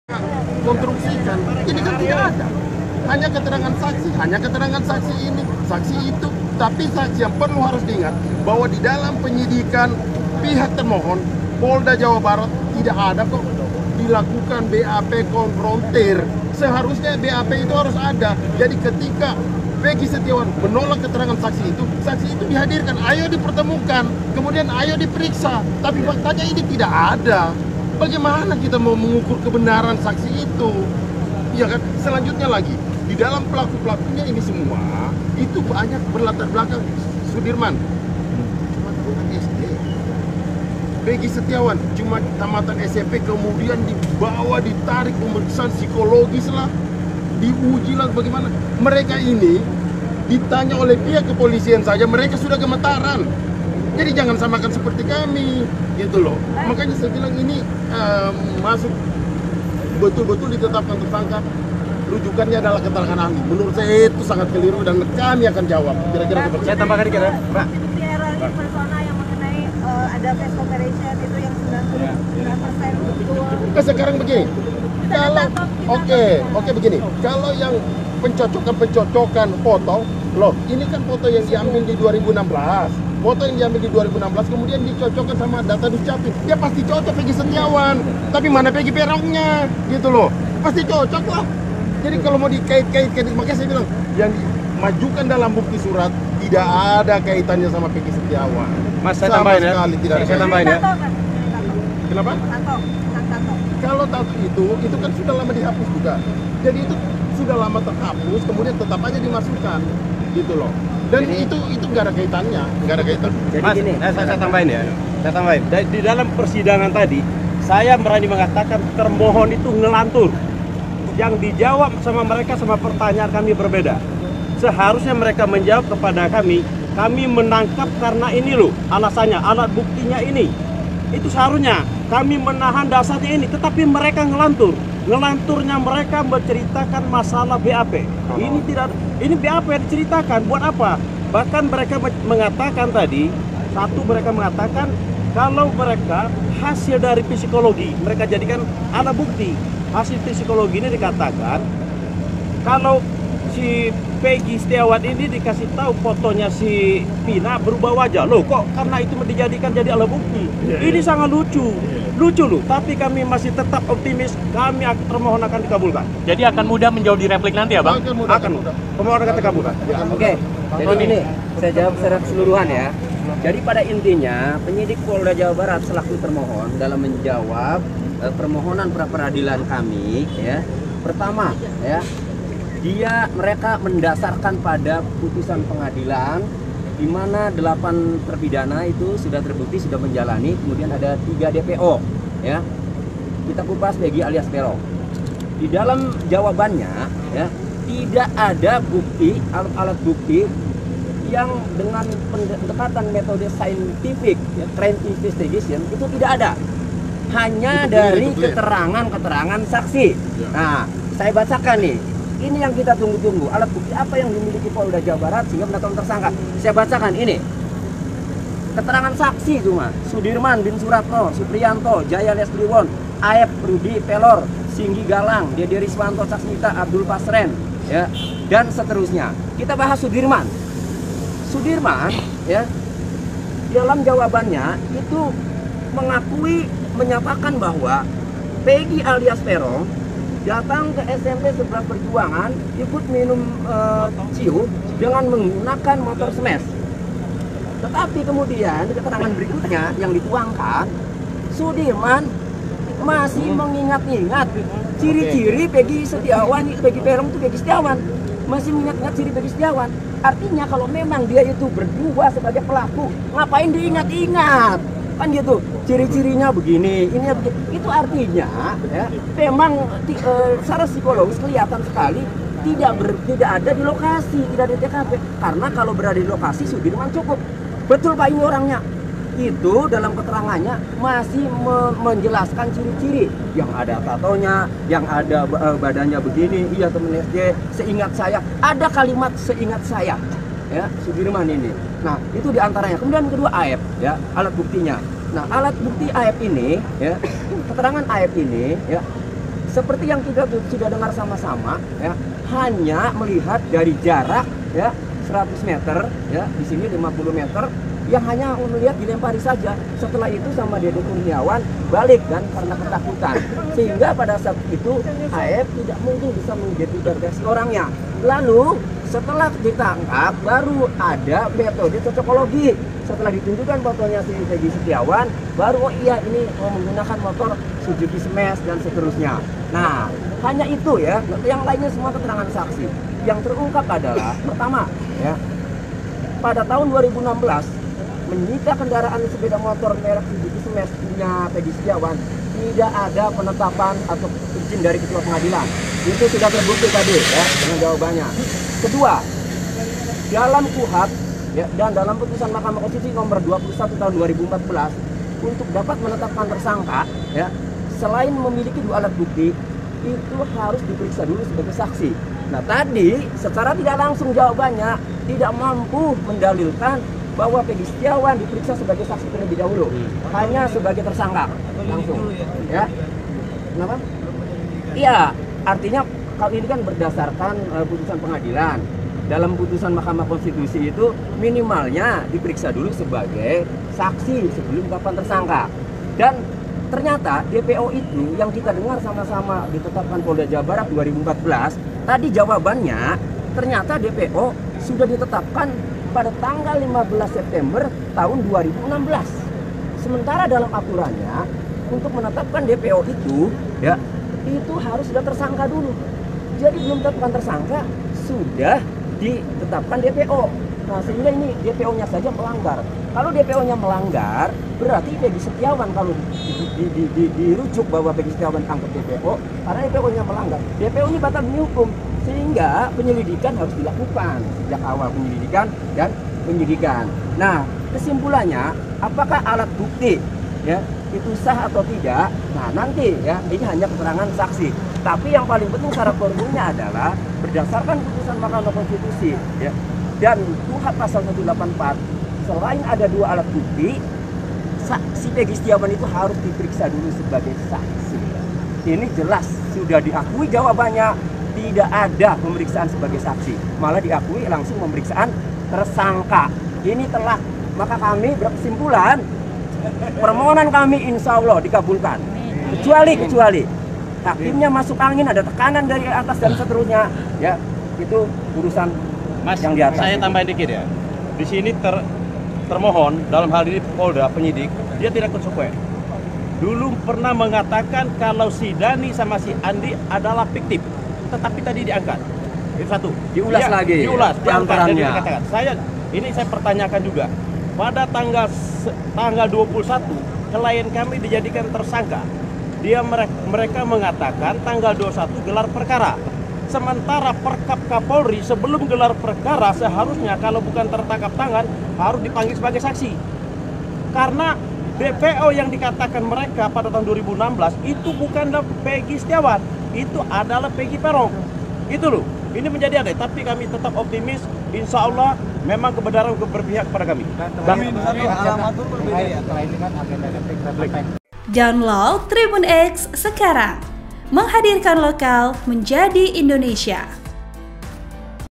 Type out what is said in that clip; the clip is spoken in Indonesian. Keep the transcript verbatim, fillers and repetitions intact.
konstruksikan, ini kan tidak ada. Hanya keterangan saksi, hanya keterangan saksi ini, saksi itu. Tapi saksi yang perlu harus diingat bahwa di dalam penyidikan pihak termohon Polda Jawa Barat tidak ada kok dilakukan B A P konfrontir. Seharusnya B A P itu harus ada. Jadi ketika Peggy Setiawan menolak keterangan saksi itu, saksi itu dihadirkan, ayo dipertemukan, kemudian ayo diperiksa. Tapi faktanya ini tidak ada. Bagaimana kita mau mengukur kebenaran saksi itu? Ya kan? Selanjutnya lagi, di dalam pelaku-pelakunya ini semua itu banyak berlatar belakang Sudirman cuma tamatan S D, Peggy Setiawan cuma tamatan S M P, kemudian dibawa ditarik pemeriksaan psikologis lah, diuji lah bagaimana. Mereka ini ditanya oleh pihak kepolisian saja mereka sudah gemetaran. Jadi jangan samakan seperti kami, gitu loh. Makanya saya bilang ini um, masuk betul-betul ditetapkan tersangka. Rujukannya adalah keterangan ahli. Menurut saya itu sangat keliru dan kami akan jawab. Kira-kira seperti saya tambahkan dikit ya, Pak. Bukti error persona yang mengenai uh, ada face operation itu yang sembilan puluh sembilan persen betul. Nah, sekarang begini. Kalau oke, oke begini. Kalau yang pencocokan-pencocokan foto, loh, ini kan foto yang diambil di dua ribu enam belas. Foto yang diambil di dua ribu enam belas kemudian dicocokkan sama data Dukcapil. Dia pasti cocok Peggy Setiawan. Tapi mana Peggy Perongnya? Gitu loh. Pasti cocok lah. Jadi kalau mau dikait-kaitkan, makanya saya bilang yang dimajukan dalam bukti surat tidak ada kaitannya sama Peggy Setiawan. Mas, saya sama tambahin ya. sekali tidak ada. Saya tambahin ya. Kenapa? Tato, tato. Kalau tato itu, itu kan sudah lama dihapus juga. Jadi itu sudah lama terhapus, kemudian tetap aja dimasukkan, gitu loh. Dan Jadi, itu itu nggak ada kaitannya, nggak ada kaitan. Jadi Mas, gini, saya, saya tambahin ya. Saya tambahin. Di, di dalam persidangan tadi, saya berani mengatakan termohon itu ngelantur. Yang dijawab sama mereka sama pertanyaan kami berbeda. Seharusnya mereka menjawab kepada kami, kami menangkap karena ini loh alasannya, alat buktinya ini. Itu seharusnya kami menahan dasarnya ini, tetapi mereka ngelantur. Ngelanturnya mereka menceritakan masalah B A P. Ini tidak, ini B A P yang diceritakan buat apa? Bahkan mereka mengatakan tadi, satu mereka mengatakan kalau mereka hasil dari psikologi, mereka jadikan alat bukti. Hasil psikologi ini dikatakan kalau si Peggy Setiawan ini dikasih tahu fotonya si Pina berubah wajah, loh kok karena itu dijadikan jadi alat bukti. Yeah, ini yeah. sangat lucu, yeah. lucu loh. Tapi kami masih tetap optimis, kami termohon akan dikabulkan. Jadi akan mudah menjawab di replik nanti ya, Bang? Akan mudah, akan mudah. Pemohon akan dikabulkan. Ya, Oke, okay. Jadi ini saya jawab secara keseluruhan ya. Jadi pada intinya penyidik Polda Jawa Barat selaku termohon dalam menjawab eh, permohonan pra peradilan kami ya. Pertama ya, dia mereka mendasarkan pada putusan pengadilan di mana delapan terpidana itu sudah terbukti sudah menjalani, kemudian ada tiga D P O ya. Kita kupas Peggy alias Peron. Di dalam jawabannya ya, tidak ada bukti alat-alat bukti yang dengan pendekatan metode saintifik ya, crime investigation itu tidak ada. Hanya itu dari keterangan-keterangan saksi. Nah, saya bacakan nih. Ini yang kita tunggu-tunggu. Alat bukti apa yang dimiliki Polda Jawa Barat sehingga menetapkan tersangka. Saya bacakan ini. Keterangan saksi cuma Sudirman bin Suratno, Supriyanto, Jaya Lesliwon, Aep, Rudi Pelor, Singgi Galang, Dede Riswanto, Saksmita, Abdul Pasren, ya, dan seterusnya. Kita bahas Sudirman. Sudirman, ya, dalam jawabannya itu mengakui, menyatakan bahwa Peggy alias Peron datang ke S M P Seberang Perjuangan ikut minum uh, ciu dengan menggunakan motor smash. Tetapi kemudian di keterangan berikutnya yang dituangkan, Sudirman masih mengingat-ingat ciri-ciri Peggy Setiawan, Peggy Peron itu Peggy Setiawan, masih mengingat-ingat ciri Peggy Setiawan. Artinya kalau memang dia itu berdua sebagai pelaku, ngapain diingat-ingat? Kan gitu, ciri-cirinya begini, ini begini. Itu artinya ya, memang e, secara psikologis kelihatan sekali tidak ber, tidak ada di lokasi, tidak ada di T K P. Karena kalau berada di lokasi Sudirman cukup. Betul Pak, ini orangnya. Itu dalam keterangannya masih me menjelaskan ciri-ciri yang ada tatonya, yang ada e, badannya begini. Iya temen S D, seingat saya ada kalimat seingat saya ya Sudirman ini. Nah itu diantaranya. Kemudian kedua A F ya, alat buktinya. Nah alat bukti A F ini ya, keterangan A F ini ya, seperti yang kita sudah dengar sama-sama, ya, hanya melihat dari jarak, ya, seratus meter, ya, di sini lima puluh meter, yang hanya melihat dilempari saja. Setelah itu sama Dede Kurniawan balik kan karena ketakutan, sehingga pada saat itu A F tidak mungkin bisa mengidentifikasi orangnya. Lalu setelah ditangkap baru ada metode cocokologi. Setelah ditunjukkan fotonya si Peggy Setiawan, baru oh iya ini oh, menggunakan motor Suzuki Smash dan seterusnya. Nah, hanya itu ya. Yang lainnya semua keterangan saksi. Yang terungkap adalah pertama, ya, pada tahun dua ribu enam belas menyita kendaraan sepeda motor merek Suzuki Smash punya Peggy Setiawan, tidak ada penetapan atau izin dari ketua pengadilan. Itu sudah terbukti tadi ya dengan jawabannya. Kedua, dalam K U H P ya, dan dalam putusan Mahkamah Konstitusi nomor dua puluh satu tahun dua ribu empat belas untuk dapat menetapkan tersangka, ya, selain memiliki dua alat bukti itu harus diperiksa dulu sebagai saksi. Nah, tadi secara tidak langsung jawabannya tidak mampu mendalilkan bahwa Peggy Setiawan diperiksa sebagai saksi terlebih dahulu, hanya sebagai tersangka langsung, ya. Kenapa? Iya, artinya kalau ini kan berdasarkan uh, putusan pengadilan. Dalam putusan Mahkamah Konstitusi itu minimalnya diperiksa dulu sebagai saksi sebelum ditetapkan tersangka. Dan ternyata D P O itu yang kita dengar sama-sama ditetapkan Polda Jawa Barat dua ribu empat belas, tadi jawabannya ternyata D P O sudah ditetapkan pada tanggal lima belas September tahun dua ribu enam belas. Sementara dalam aturannya untuk menetapkan D P O itu, ya, itu harus sudah tersangka dulu. Jadi belum ditetapkan tersangka sudah ditetapkan D P O. Nah, sehingga ini D P O-nya saja melanggar. Kalau D P O-nya melanggar, berarti Peggy Setiawan kalau di, di, di, di, dirujuk bahwa Peggy Setiawan tangkap D P O, karena D P O-nya melanggar. D P O ini batal demi hukum, sehingga penyelidikan harus dilakukan sejak awal penyelidikan dan penyidikan. Nah, kesimpulannya, apakah alat bukti, ya, itu sah atau tidak? Nah, nanti ya, ini hanya keterangan saksi. Tapi yang paling penting syarat formilnya adalah berdasarkan putusan Mahkamah Konstitusi, ya, dan K U H P pasal seratus delapan puluh empat, selain ada dua alat bukti, saksi Peggy Setiawan itu harus diperiksa dulu sebagai saksi. Ini jelas sudah diakui jawabannya, tidak ada pemeriksaan sebagai saksi, malah diakui langsung pemeriksaan tersangka. Ini telah, maka kami berkesimpulan permohonan kami insya Allah dikabulkan, kecuali kecuali hakimnya masuk angin, ada tekanan dari atas dan seterusnya, ya, itu urusan Mas, yang di atas. Saya tambahin dikit ya. Di sini ter, termohon dalam hal ini Polda penyidik, dia tidak konsekuen. Dulu pernah mengatakan kalau si Dani sama si Andi adalah fiktif, tetapi tadi diangkat. Itu satu. Diulas dia, lagi. Diulas, diangkat dan Diantaranya. dikatakan. Saya ini saya pertanyakan juga. Pada tanggal tanggal dua puluh satu, klien kami dijadikan tersangka. Dia mereka mengatakan tanggal dua puluh satu gelar perkara. Sementara Perkap Kapolri sebelum gelar perkara seharusnya kalau bukan tertangkap tangan harus dipanggil sebagai saksi. Karena D P O yang dikatakan mereka pada tahun dua ribu enam belas itu bukanlah Peggy Setiawan, itu adalah Peggy Peron. Itu loh. Ini menjadi aneh, tapi kami tetap optimis. Insya Allah memang kebenaran berpihak kepada kami. Download Tribun X sekarang, menghadirkan lokal menjadi Indonesia.